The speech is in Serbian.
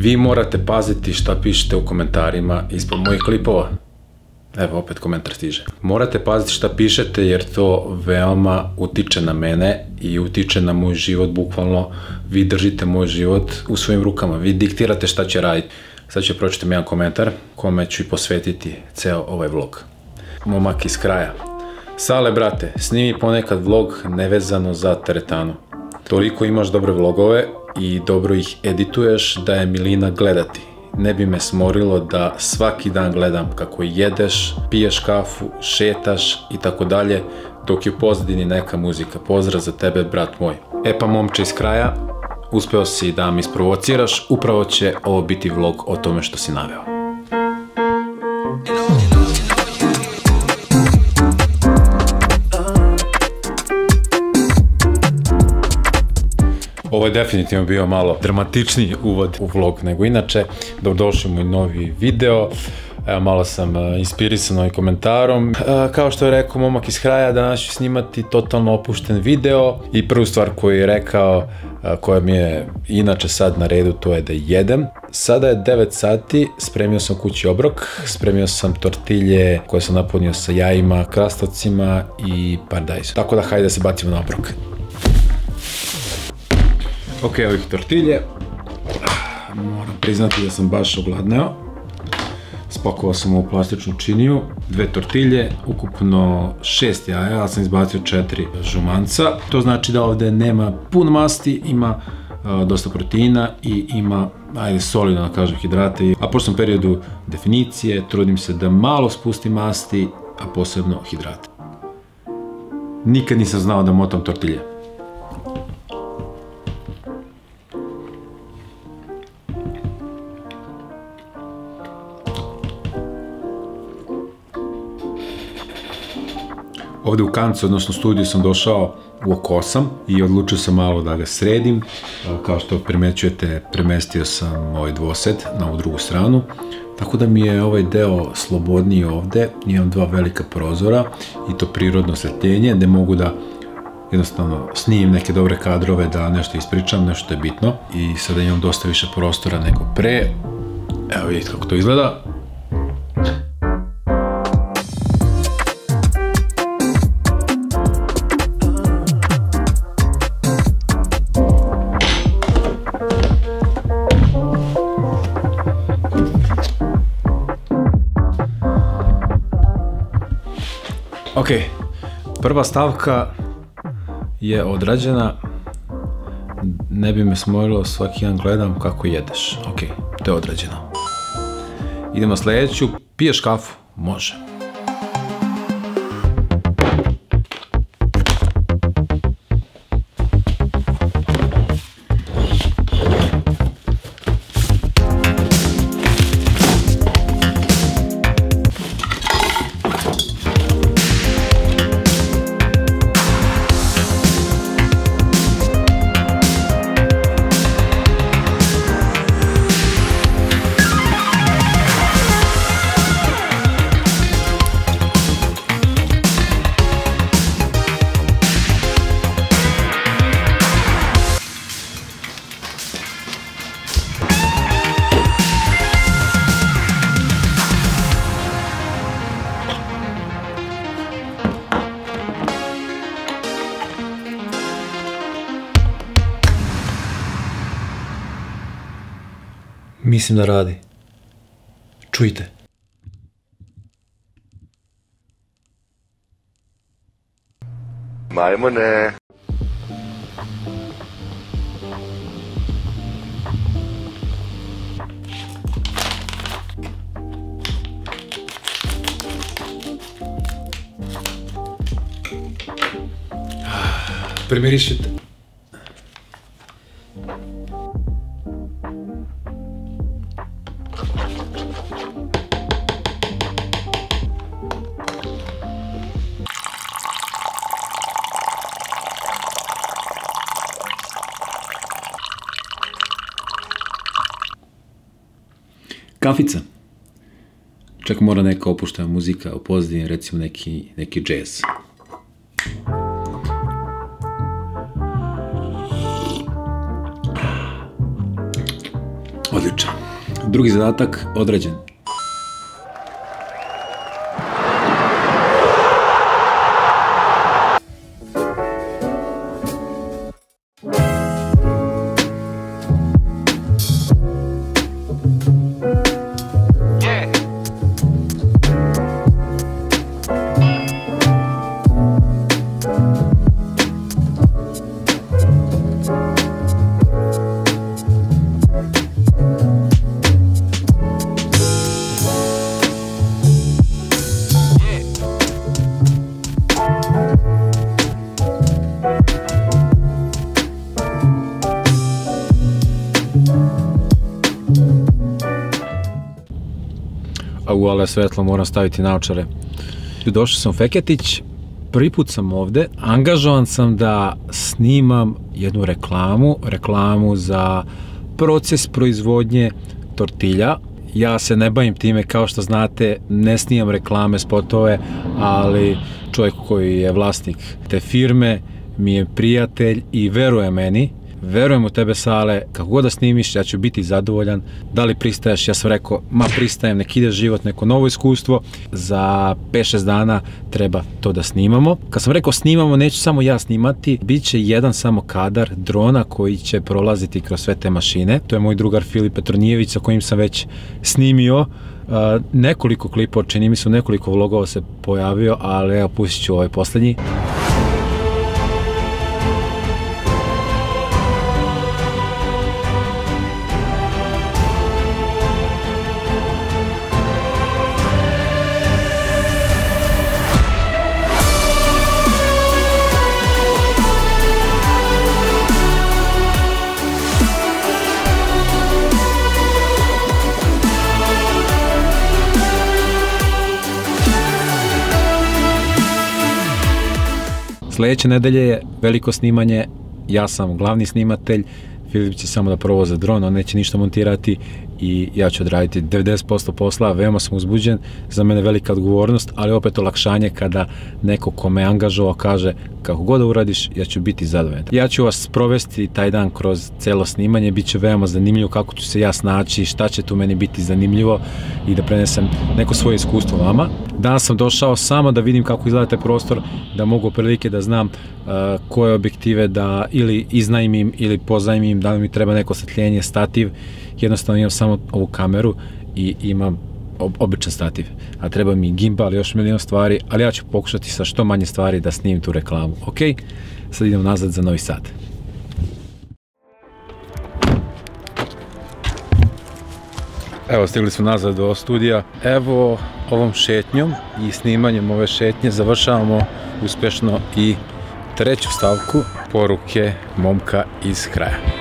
Vi morate paziti šta pišete u komentarima ispod mojih klipova. Evo, opet komentar stiže. Morate paziti šta pišete jer to veoma utiče na mene i utiče na moj život, bukvalno. Vi držite moj život u svojim rukama, vi diktirate šta će raditi. Sad ću pročitam jedan komentar kome ću i posvetiti ceo ovaj vlog. Momak iz kraja. Sale, brate, snimi ponekad vlog nevezano za teretanu. Toliko imaš dobre vlogove i dobro ih edituješ da je milina gledati. Ne bi me smorilo da svaki dan gledam kako jedeš, piješ kafu, šetaš i tako dalje, dok je u pozadini neka muzika. Pozdrav za tebe, brat moj. E pa, momče iz kraja, uspeo si da me isprovociraš, upravo će ovo biti vlog o tome što si naveo. Ovo je definitivno bio malo dramatičniji uvod u vlog nego inače. Dobrodošli u moj novi video. Evo, malo sam inspirisan ovim komentarom. Kao što je rekao momak iz kraja, danas ću snimati totalno opušten video. I prvu stvar koju je rekao, koja mi je inače sad na redu, to je da jedem. Sada je 9 sati, spremio sam kući obrok, spremio sam tortilje koje sam napunio sa jajima, krastavcima i paradajzom. Tako da hajde da se bacimo na obrok. Ok, ovih tortilje, moram priznati da sam baš ogladneo. Spakovao sam ovu plastičnu činiju, 2 tortilje, ukupno 6 jaja, ali sam izbacio 4 žumanca. To znači da ovde nema puno masti, ima dosta proteina i ima, ajde, solidno da kažem, hidrate. A pošto sam u periodu definicije, trudim se da malo spustim masti, a posebno hidrate. Nikad nisam znao da motam tortilje. Ovde u kancu, odnosno studiju, sam došao u oko 8 i odlučio sam malo da ga sredim. Kao što primećujete, premestio sam ovaj dvosed na ovu drugu stranu. Tako da mi je ovaj deo slobodniji ovde. Imam 2 velika prozora i to prirodno osvetljenje, gde mogu da jednostavno snimim neke dobre kadrove, da nešto ispričam, nešto je bitno. I sada imam dosta više prostora nego pre. Evo vidite kako to izgleda. Ok, prva stavka je odrađena. Ne bi me smorilo, svaki dan gledam kako jedeš. Ok, to je odrađeno. Idemo sljedeću. Piješ kafu? Može. Mislim da radi. Čujte. Majmune. Primirišite. Kafica. Čak mora neka opuštena muzika u pozadini, recimo neki džez. Odlično. Drugi zadatak određen. Ale svetlo, moram staviti naočare. Došao sam u Feketić, prvi put sam ovde, angažovan sam da snimam jednu reklamu za proces proizvodnje tortilja. Ja se ne bavim time, kao što znate, ne snimam reklame, spotove, ali čovjek koji je vlasnik te firme mi je prijatelj i veruje meni. Verujem u tebe, Sale, kako god da snimiš, ja ću biti zadovoljan. Da li pristaješ? Ja sam rekao, pristajem, nek ide život, neko novo iskustvo. Za 5-6 dana treba to da snimamo. Kad sam rekao snimamo, neću samo ja snimati, bit će jedan samo kadar drona koji će prolaziti kroz sve te mašine. To je moj drugar Filip Petronijević, sa kojim sam već snimio nekoliko klipova, čini mi se nekoliko vlogova se pojavio, ali evo pustit ću ovaj poslednji. Sljedeće nedelje je veliko snimanje, ja sam glavni snimatelj, Filip će samo da provoza dron, on neće ništa montirati i ja ću odraditi 90% posla, veoma sam uzbuđen, za mene velika odgovornost, ali opet olakšanje kada neko ko me angažovao kaže kako god da uradiš, ja ću biti zadovoljan. Ja ću vas provesti taj dan kroz celo snimanje, bit će veoma zanimljivo kako ću se ja snaći, šta će tu meni biti zanimljivo i da prenesem neko svoje iskustvo vama. Danas sam došao samo da vidim kako izgleda taj prostor, da mogu prilike da znam koje objektive da ili iznajmim ili pozajmim, da li mi treba neko osvetljenje, stativ. Jednostavno imam samo ovu kameru i imam običan stativ, a treba mi gimbal, još milion stvari, ali ja ću pokušati sa što manje stvari da snimim tu reklamu. Ok, sad idem nazad za Novi Sad. Evo, stigli smo nazad do studija. Evo, ovom šetnjom i snimanjem ove šetnje završavamo uspješno i treću stavku poruke momka iz kraja.